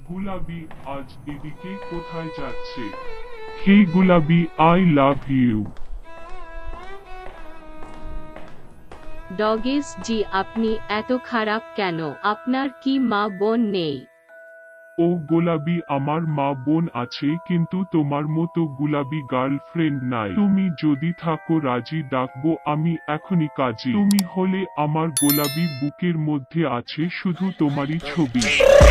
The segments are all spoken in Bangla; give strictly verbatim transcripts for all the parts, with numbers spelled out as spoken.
গুলাবি আজ এদিকে কোথায় যাচ্ছে? হে গুলাবি, আই লাভ ইউ। ডগেশ জি, আপনি এত খারাপ কেন? আপনার কি মা বোন নেই? ও গোলাবি, আমার মা বোন আছে, কিন্তু তোমার মতো গুলাবি গার্লফ্রেন্ড নাই। তুমি যদি থাকো রাজি ডাকবো আমি এখনই কাজে। তুমি হলে আমার গোলাবি বুকের মধ্যে আছে শুধু তোমারই ছবি।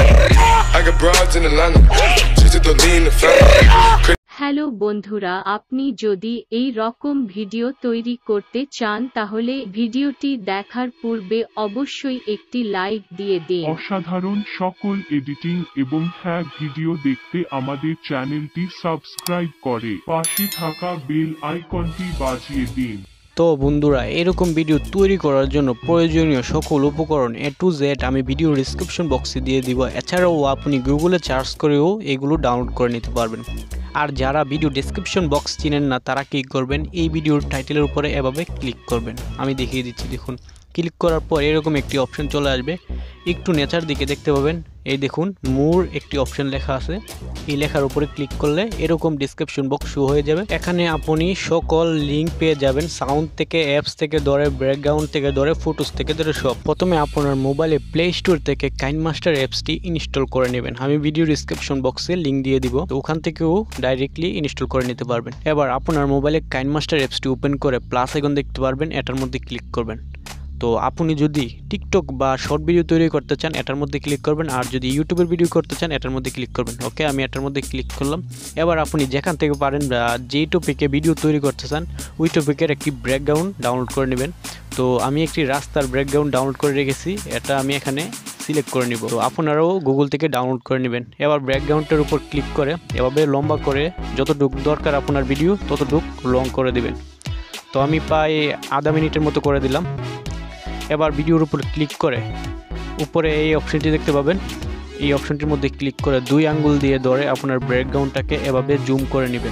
হ্যালো বন্ধুরা, আপনি যদি এই রকম ভিডিও তৈরি করতে চান তাহলে ভিডিওটি দেখার পূর্বে অবশ্যই একটি লাইক দিয়ে দিন। অসাধারণ সকল এডিটিং এবং হ্যাঁ ভিডিও দেখতে আমাদের চ্যানেলটি সাবস্ক্রাইব করে পাশে থাকা বেল আইকনটি বাজিয়ে দিন। তো বন্ধুরা, এরকম ভিডিও তৈরি করার জন্য প্রয়োজনীয় সকল উপকরণ এ টু জেড আমি ভিডিও ডিসক্রিপশন বক্সে দিয়ে দিব। এছাড়াও আপনি গুগলে সার্চ করেও এগুলো ডাউনলোড করে নিতে পারবেন। আর যারা ভিডিও ডেসক্রিপশন বক্স চিনেন না তারা কি করবেন, এই ভিডিওর টাইটেলের উপরে এভাবে ক্লিক করবেন। আমি দেখিয়ে দিচ্ছি, দেখুন। ক্লিক করার পর এরকম একটি অপশন চলে আসবে। একটু নেচার দিকে দেখতে পাবেন, এই দেখুন মোর একটি অপশন লেখা আছে। এই লেখার উপরে ক্লিক করলে এরকম ডেসক্রিপশন বক্স শো হয়ে যাবে। এখানে আপনি সকল লিঙ্ক পেয়ে যাবেন, সাউন্ড থেকে, অ্যাপস থেকে ধরে, ব্যাকগ্রাউন্ড থেকে ধরে, ফটোস থেকে ধরে সব। প্রথমে আপনার মোবাইলে প্লে স্টোর থেকে কাইনমাস্টার অ্যাপসটি ইনস্টল করে নেবেন। আমি ভিডিও ডিসক্রিপশন বক্সে লিঙ্ক দিয়ে দিব, তো ওখান থেকেও ডাইরেক্টলি ইনস্টল করে নিতে পারবেন। এবার আপনার মোবাইলে কাইনমাস্টার অ্যাপসটি ওপেন করে প্লাস আইকন দেখতে পারবেন, এটার মধ্যে ক্লিক করবেন। তো আপনি যদি টিকটক বা শর্ট ভিডিও তৈরি করতে চান এটার মধ্যে ক্লিক করবেন, আর যদি ইউটিউবের ভিডিও করতে চান এটার মধ্যে ক্লিক করবেন। ওকে, আমি এটার মধ্যে ক্লিক করলাম। এবার আপনি যেখান থেকে পারেন যেই টপিকে ভিডিও তৈরি করতে চান ওই টপিকের একটি ব্যাকগ্রাউন্ড ডাউনলোড করে নেবেন। তো আমি একটি রাস্তার ব্যাকগ্রাউন্ড ডাউনলোড করে রেখেছি, এটা আমি এখানে সিলেক্ট করে নিব। তো আপনারাও গুগল থেকে ডাউনলোড করে নেবেন। এবার ব্যাকগ্রাউন্ডের উপর ক্লিক করে এভাবে লম্বা করে যতটুকু দরকার আপনার ভিডিও ততটুকু লং করে দিবেন। তো আমি প্রায় আধা মিনিটের মতো করে দিলাম। এবার ভিডিওর উপর ক্লিক করে উপরে এই অপশনটি দেখতে পাবেন, এই অপশনটির মধ্যে ক্লিক করে দুই আঙ্গুল দিয়ে ধরে আপনার ব্যাকগ্রাউন্ডটাকে এভাবে জুম করে নেবেন।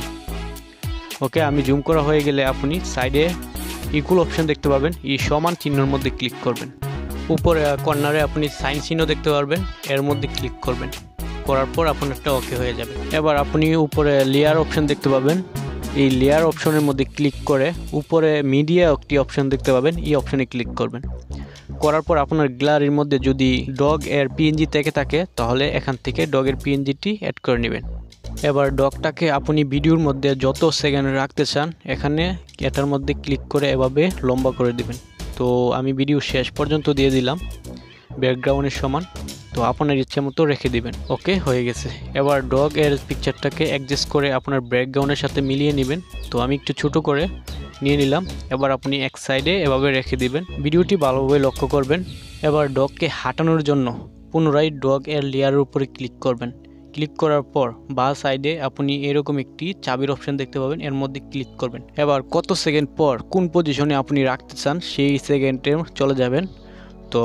ওকে, আমি জুম করা হয়ে গেলে আপনি সাইডে ইকুয়াল অপশন দেখতে পাবেন, এই সমান চিহ্নের মধ্যে ক্লিক করবেন। উপরে কর্নারে আপনি সাইন চিহ্ন দেখতে পারবেন, এর মধ্যে ক্লিক করবেন। করার পর আপনারটা ওকে হয়ে যাবে। এবার আপনি উপরে লেয়ার অপশন দেখতে পাবেন, এই লেয়ার অপশনের মধ্যে ক্লিক করে উপরে মিডিয়া একটি অপশন দেখতে পাবেন, এই অপশনে ক্লিক করবেন। করার পর আপনার গ্যালারির মধ্যে যদি ডগ এর পিএনজি থেকে থাকে তাহলে এখান থেকে ডগের পিএনজিটি অ্যাড করে নেবেন। এবার ডগটাকে আপনি ভিডিওর মধ্যে যত সেকেন্ড রাখতে চান এখানে এটার মধ্যে ক্লিক করে এভাবে লম্বা করে দিবেন। তো আমি ভিডিও শেষ পর্যন্ত দিয়ে দিলাম ব্যাকগ্রাউন্ডের সমান, তো আপনার ইচ্ছে মতো রেখে দিবেন। ওকে, হয়ে গেছে। এবার ডগ এর পিকচারটাকে অ্যাডজাস্ট করে আপনার ব্যাকগ্রাউন্ডের সাথে মিলিয়ে নেবেন। তো আমি একটু ছোট করে নিয়ে নিলাম। এবার আপনি এক সাইডে এভাবে রেখে দিবেন। ভিডিওটি ভালোভাবে লক্ষ্য করবেন। এবার ডগকে হাঁটানোর জন্য পুনরায় ডগ এর লেয়ারের উপরে ক্লিক করবেন। ক্লিক করার পর বাঁ সাইডে আপনি এরকম একটি চাবির অপশন দেখতে পাবেন, এর মধ্যে ক্লিক করবেন। এবার কত সেকেন্ড পর কোন পজিশনে আপনি রাখতে চান সেই সেকেন্ডে চলে যাবেন। তো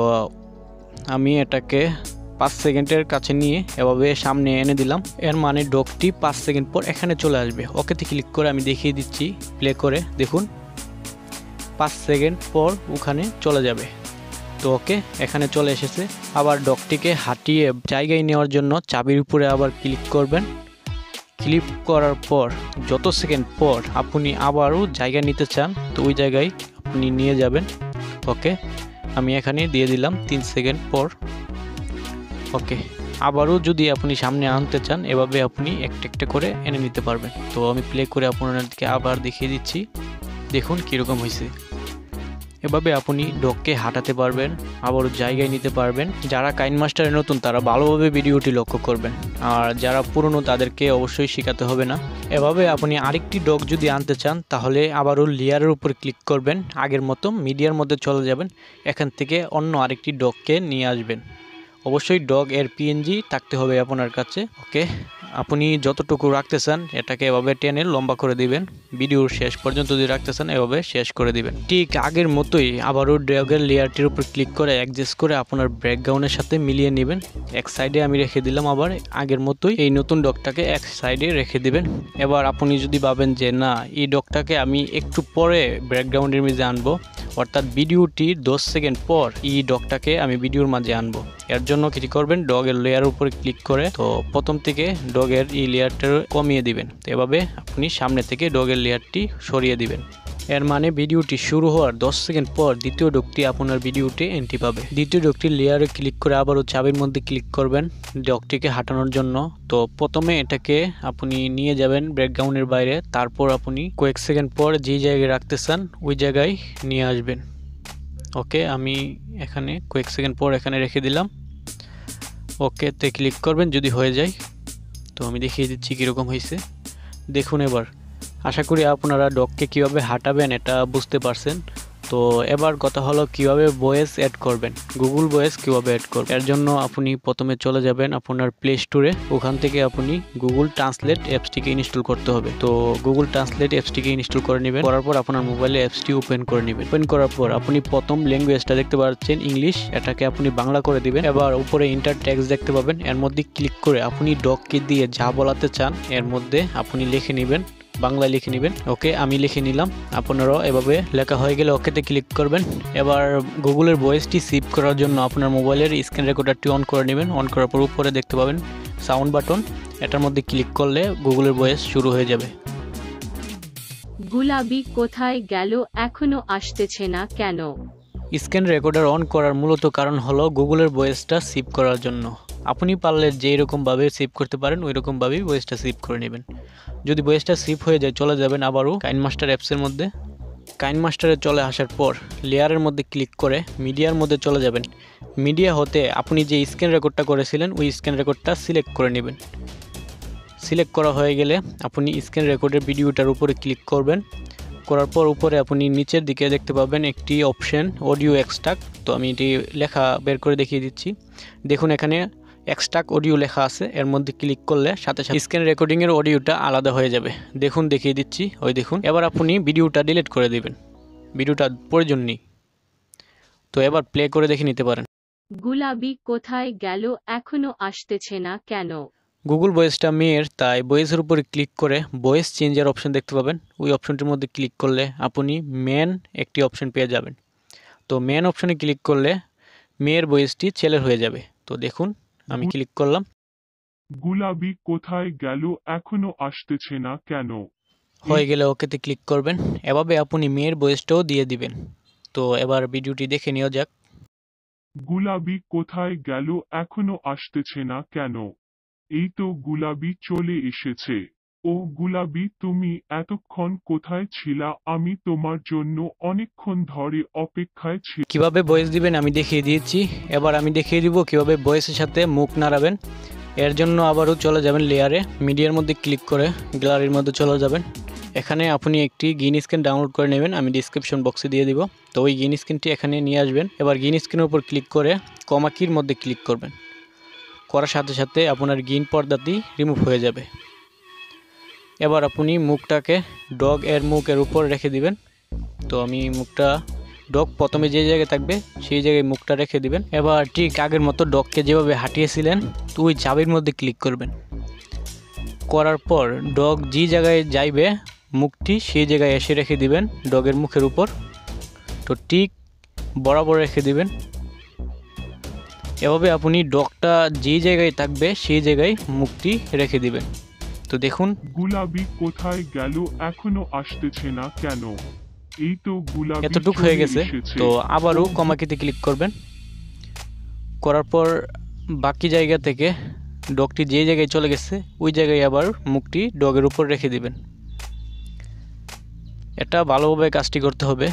আমি এটাকে পাঁচ সেকেন্ডের কাছে নিয়ে এভাবে সামনে এনে দিলাম, এর মানে ডগটি পাঁচ সেকেন্ড পর এখানে চলে আসবে। ওকেতে ক্লিক করে আমি দেখিয়ে দিচ্ছি, প্লে করে দেখুন পাঁচ সেকেন্ড পর ওখানে চলে যাবে। তো ওকে, এখানে চলে এসেছে। আবার ডগটিকে হাঁটিয়ে জায়গায় নেওয়ার জন্য চাবির উপরে আবার ক্লিক করবেন। ক্লিক করার পর যত সেকেন্ড পর আপনি আবারও জায়গা নিতে চান তো ওই জায়গায় আপনি নিয়ে যাবেন। ওকে, আমি এখানে দিয়ে দিলাম তিন সেকেন্ড পর। ওকে, আবারও যদি আপনি সামনে আনতে চান এভাবে আপনি একটা একটা করে এনে নিতে পারবেন। তো আমি প্লে করে আপনাদেরকে আবার দেখিয়ে দিচ্ছি, দেখুন কীরকম হয়েছে। এভাবে আপনি ডগকে হাঁটাতে পারবেন, আবারও জায়গায় নিতে পারবেন। যারা কাইনমাস্টারে নতুন তারা ভালোভাবে ভিডিওটি লক্ষ্য করবেন, আর যারা পুরনো তাদেরকে অবশ্যই শেখাতে হবে না। এভাবে আপনি আরেকটি ডগ যদি আনতে চান তাহলে আবারও লেয়ারের উপর ক্লিক করবেন, আগের মতো মিডিয়ার মধ্যে চলে যাবেন, এখান থেকে অন্য আরেকটি ডগকে নিয়ে আসবেন। অবশ্যই ডগ এর পিএনজি থাকতে হবে আপনার কাছে। ওকে, আপনি যতটুকু রাখতে চান এটাকে এভাবে টেনে লম্বা করে দিবেন। ভিডিওর শেষ পর্যন্ত যদি রাখতে চান এভাবে শেষ করে দিবেন। ঠিক আগের মতোই আবারও ডগের লেয়ারটির উপর ক্লিক করে অ্যাডজাস্ট করে আপনার ব্যাকগ্রাউন্ডের সাথে মিলিয়ে নেবেন। এক সাইডে আমি রেখে দিলাম, আবার আগের মতোই এই নতুন ডগটাকে এক সাইডে রেখে দিবেন। এবার আপনি যদি ভাবেন যে না এই ডগটাকে আমি একটু পরে ব্যাকগ্রাউন্ডের মধ্যে আনবো, অর্থাৎ ভিডিওটির দশ সেকেন্ড পর এই ডগটাকে আমি ভিডিওর মাঝে আনবো। এর জন্য কি করবেন, ডগের লেয়ার উপরে ক্লিক করে তো প্রথম থেকে ডগের এই লেয়ারটা কমিয়ে দিবেন। এভাবে আপনি সামনে থেকে ডগের লেয়ারটি সরিয়ে দিবেন। এর মানে ভিডিওটি শুরু হওয়ার দশ সেকেন্ড পর দ্বিতীয় ডগটি আপনার ভিডিওতে এন্ট্রি পাবে। দ্বিতীয় ডগটির লেয়ারে ক্লিক করে আবারও চাবির মধ্যে ক্লিক করবেন ডগটিকে হাঁটানোর জন্য। তো প্রথমে এটাকে আপনি নিয়ে যাবেন ব্যাকগ্রাউন্ডের বাইরে, তারপর আপনি কয়েক সেকেন্ড পর যে জায়গায় রাখতে চান ওই জায়গায় নিয়ে আসবেন। ওকে, আমি এখানে কয়েক সেকেন্ড পর এখানে রেখে দিলাম। ওকে তে ক্লিক করবেন যদি হয়ে যায়। তো আমি দেখিয়ে দিচ্ছি কীরকম হয়েছে, দেখুন। এবার আশা করি আপনারা ডগকে কীভাবে হাঁটাবেন এটা বুঝতে পারছেন। তো এবার কথা হলো কিভাবে ভয়েস অ্যাড করবেন, গুগল ভয়েস কীভাবে অ্যাড করবেন। এর জন্য আপনি প্রথমে চলে যাবেন আপনার প্লে স্টোরে, ওখান থেকে আপনি গুগল ট্রান্সলেট অ্যাপসটিকে ইনস্টল করতে হবে। তো গুগল ট্রান্সলেট অ্যাপসটিকে ইনস্টল করে নেবেন, করার পর আপনার মোবাইলে অ্যাপসটি ওপেন করে নেবেন। ওপেন করার পর আপনি প্রথম ল্যাঙ্গুয়েজটা দেখতে পাচ্ছেন ইংলিশ, এটাকে আপনি বাংলা করে দিবেন। এবার উপরে ইন্টার টেক্সট দেখতে পাবেন, এর মধ্যে ক্লিক করে আপনি ডগকে দিয়ে যা বলাতে চান এর মধ্যে আপনি লিখে নেবেন, বাংলা লিখে নেবেন। ওকে, আমি লিখে নিলাম। আপনারাও এভাবে লেখা হয়ে গেলে ওকেতে ক্লিক করবেন। এবার গুগলের ভয়েসটি সেভ করার জন্য আপনার মোবাইলের স্ক্রিন রেকর্ডারটি অন করে নেবেন। অন করার পর উপরে দেখতে পাবেন সাউন্ড বাটন, এটার মধ্যে ক্লিক করলে গুগলের ভয়েস শুরু হয়ে যাবে। গুলাবি কোথায় গেল, এখনো আসতেছে না কেন? স্ক্রিন রেকর্ডার অন করার মূলত কারণ হলো গুগলের ভয়েসটা সেভ করার জন্য। আপনি পারলে যেই রকমভাবে সেভ করতে পারেন ওই রকমভাবেই ভয়েসটা সেভ করে নেবেন। যদি ভয়েসটা সেভ হয়ে যায় চলে যাবেন আবারও কাইনমাস্টার অ্যাপসের মধ্যে। কাইনমাস্টারে চলে আসার পর লেয়ারের মধ্যে ক্লিক করে মিডিয়ার মধ্যে চলে যাবেন। মিডিয়া হতে আপনি যে স্ক্রিন রেকর্ডটা করেছিলেন ওই স্ক্রিন রেকর্ডটা সিলেক্ট করে নেবেন। সিলেক্ট করা হয়ে গেলে আপনি স্ক্রিন রেকর্ডের ভিডিওটার উপরে ক্লিক করবেন। করার পর উপরে আপনি নিচের দিকে দেখতে পাবেন একটি অপশন অডিও এক্সট্রাক্ট। তো আমি এটি লেখা বের করে দেখিয়ে দিচ্ছি। দেখুন এখানে এক্সট্রাক্ট অডিও লেখা আছে, এর মধ্যে ক্লিক করলে সাথে সাথে স্ক্রিন রেকর্ডিংয়ের অডিওটা আলাদা হয়ে যাবে। দেখুন দেখিয়ে দিচ্ছি, ওই দেখুন। এবার আপনি ভিডিওটা ডিলিট করে দিবেন, ভিডিওটা প্রয়োজন নেই। তো এবার প্লে করে দেখে নিতে পারেন। গুলাবি কোথায় গেল, এখনো আসতেছে না কেন? গুগল ভয়েসটা মেয়ের, তাই ভয়েসের উপরে ক্লিক করে ভয়েস চেঞ্জের অপশন দেখতে পাবেন। ওই অপশনটির মধ্যে ক্লিক করলে আপনি মেন একটি অপশন পেয়ে যাবেন। তো মেন অপশনে ক্লিক করলে মেয়ের ভয়েসটি ছেলের হয়ে যাবে। তো দেখুন আমি ক্লিক করলাম। গুলাবি কোথায় গেল, এখনো আসতেছে না কেন? হয়ে গেলে ওকেতে ক্লিক করবেন। এভাবে আপনি মেয়ের ভয়েসটাও দিয়ে দিবেন। তো এবার ভিডিওটি দেখে নেওয়া যাক। গুলাবি কোথায় গেল, এখনো আসতেছে না কেন? এই তো গুলাবি চলে এসেছে। ও গুলাবি, তুমি এতক্ষণ কোথায় ছিলা? আমি তোমার জন্য অনেকক্ষণ ধরে অপেক্ষায় ছিলাম। কিভাবে ভয়েস দিবেন আমি দেখিয়ে দিয়েছি। এবার আমি দেখিয়ে দিব কিভাবে ভয়েসের সাথে মুখ নাড়াবেন। এর জন্য আবারও চলে যাবেন লেয়ারে, মিডিয়ার মধ্যে ক্লিক করে গ্যালারির মধ্যে চলে যাবেন। এখানে আপনি একটি গ্রিন স্ক্রিন ডাউনলোড করে নেবেন, আমি ডিসক্রিপশন বক্সে দিয়ে দিব। তো ওই গ্রিন স্ক্রিনটি এখানে নিয়ে আসবেন। এবার গ্রিন স্ক্রিনের উপর ক্লিক করে কমা কির মধ্যে ক্লিক করবেন। করার সাথে সাথে আপনার গ্রিন পর্দাটি রিমুভ হয়ে যাবে। এবার আপনি মুখটাকে ডগ এর মুখের উপর রেখে দিবেন। তো আমি মুখটা ডগ প্রথমে যে জায়গায় থাকবে সেই জায়গায় মুখটা রেখে দিবেন। এবার ঠিক আগের মতো ডগকে যেভাবে হাঁটিয়েছিলেন তো ওই চাবির মধ্যে ক্লিক করবেন। করার পর ডগ যে জায়গায় যাইবে মুখটি সেই জায়গায় এসে রেখে দিবেন ডগের মুখের উপর। তো ঠিক বরাবর রেখে দিবেন। এভাবে আপনি ডগটা যে জায়গায় থাকবে সেই জায়গায় মুখটি রেখে দিবেন। তো দেখুন গুলাবি কোথায় গেল, এখনো আসতেছে না কেন? এই তো গুলাবি এতটুক হয়ে গেছে। এসেছে। তো আবারও কমাকিতে ক্লিক করবেন। করার পর বাকি জায়গা থেকে ডগটি যে জায়গায় চলে গেছে ওই জায়গায় আবার মুখটি ডগের উপর রেখে দিবেন। এটা ভালোভাবে কাজটি করতে হবে,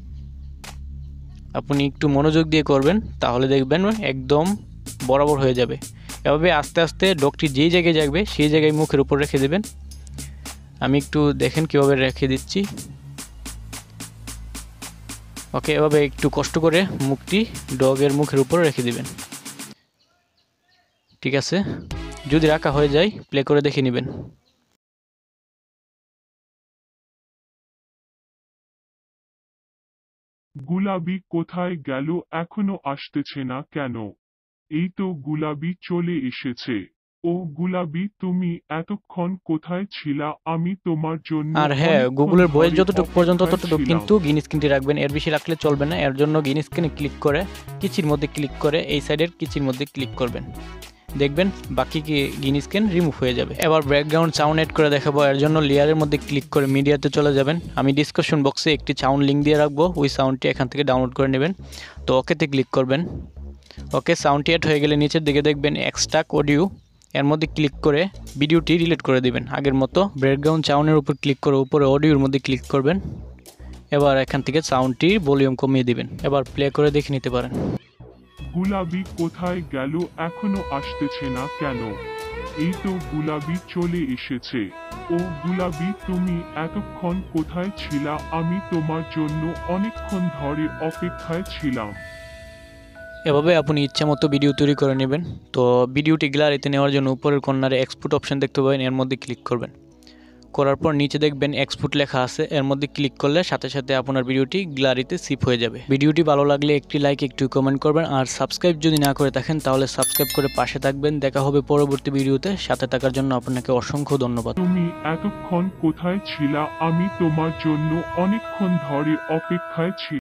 আপনি একটু মনোযোগ দিয়ে করবেন তাহলে দেখবেন একদম বরাবর হয়ে যাবে। এভাবে আস্তে আস্তে ডগটি যেই জায়গায় যাবে সেই জায়গায় মুখের উপর রেখে দেবেন। আমি একটু দেখেন কীভাবে রেখে দিচ্ছি। ওকে, এভাবে একটু কষ্ট করে মুখটি ডগের মুখের উপর রেখে দিবেন। ঠিক আছে, যদি রাখা হয়ে যায় প্লে করে দেখে নেবেন। গুলাবি কোথায় গেল, এখনো আসতেছে না কেন? এই তো গুলাবি চলে এসেছে। ও গুলাবি, তুমি এতক্ষণ কোথায় ছিলা? আমি তোমার জন্য আর হ্যাঁ, অনেকক্ষণ গুগলের বইয়ের ধরে যতটুকু পর্যন্ত অপেক্ষায় ততটুকু ছিলাম। কিন্তু গ্রিন স্ক্রিনটি রাখবেন, এর বেশি রাখলে চলবে না। এর জন্য গ্রিন স্ক্রিনে ক্লিক করে কিচির মধ্যে ক্লিক করে এই সাইডের কিচির মধ্যে ক্লিক করবেন, দেখবেন বাকি কি গ্রিন স্ক্রিন রিমুভ হয়ে যাবে। এবার ব্যাকগ্রাউন্ড সাউন্ড এড করে দেখাবো, এর জন্য লেয়ারের মধ্যে ক্লিক করে মিডিয়াতে চলে যাবেন। আমি ডিসক্রিপশন বক্সে একটি সাউন্ড লিঙ্ক দিয়ে রাখবো, ওই সাউন্ডটি এখান থেকে ডাউনলোড করে নেবেন। তো ওকেতে ক্লিক করবেন। ওকে, সাউন্ডটি এড হয়ে গেলে নিচের দিকে দেখবেন এক্সট্রাক্ট অডিও, এর মধ্যে ক্লিক করে ভিডিওটি ডিলিট করে দিবেন আগের মতো। ব্যাকগ্রাউন্ড সাউন্ডের উপর ক্লিক করে উপরে অডিওর মধ্যে ক্লিক করবেন। এবার এখান থেকে সাউন্ডটির ভলিউম কমিয়ে দিবেন। এবার প্লে করে দেখে নিতে পারেন। গুলাবি কোথায় গেল? এখনো আসতেছে না কেন? এই তো গুলাবি চলে এসেছে। ও গুলাবি, তুমি এতক্ষণ কোথায় ছিলা? আমি তোমার জন্য অনেকক্ষণ ধরে অপেক্ষায় ছিলাম। এভাবে আপনি ইচ্ছা মতো ভিডিও তৈরি করে নেবেন। তো ভিডিওটি গ্যালারিতে নেওয়ার জন্য উপরের কর্নারে এক্সপোর্ট অপশন দেখতে পাবেন, এর মধ্যে ক্লিক করবেন। করার পর নিচে দেখবেন এক্সপোর্ট লেখা আছে, এর মধ্যে ক্লিক করলে সাথে সাথে আপনার ভিডিওটি গ্যালারিতে সেভ হয়ে যাবে। ভিডিওটি ভালো লাগলে একটি লাইক, একটু কমেন্ট করবেন, আর সাবস্ক্রাইব যদি না করে থাকেন তাহলে সাবস্ক্রাইব করে পাশে থাকবেন। দেখা হবে পরবর্তী ভিডিওতে, সাথে থাকার জন্য আপনাকে অসংখ্য ধন্যবাদ। তুমি এতক্ষণ কোথায় ছিলা? আমি তোমার জন্য অনেকক্ষণ ধরে অপেক্ষায় ছিলাম।